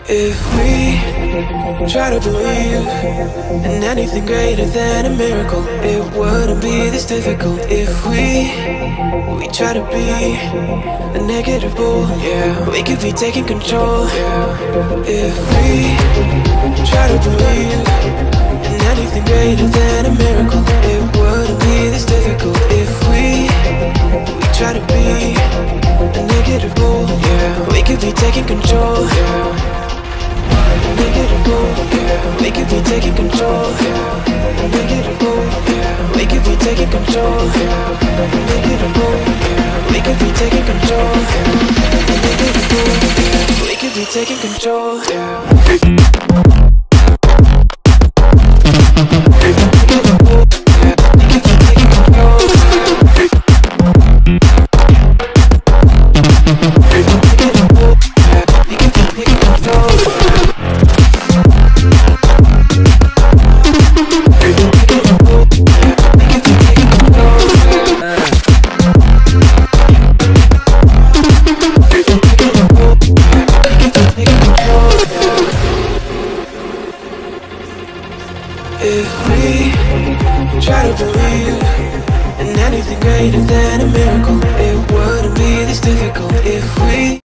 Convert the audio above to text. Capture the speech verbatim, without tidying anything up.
If we try to believe in anything greater than a miracle, it wouldn't be this difficult. If we we try to be a negative bull, yeah, we could be taking control. Yeah. If we try to believe in anything greater than a miracle, it wouldn't be this difficult. If we we try to be a negative bull, yeah, we could be taking control. Yeah. Negative bull, yeah. We could be taking control. Yeah. Negative bull, yeah. We could be taking control. Yeah. Negative bull, yeah. We could be taking control. Yeah. Negative bull, yeah. We could be taking control. Yeah. If we try to believe in anything greater than a miracle, it wouldn't be this difficult. If we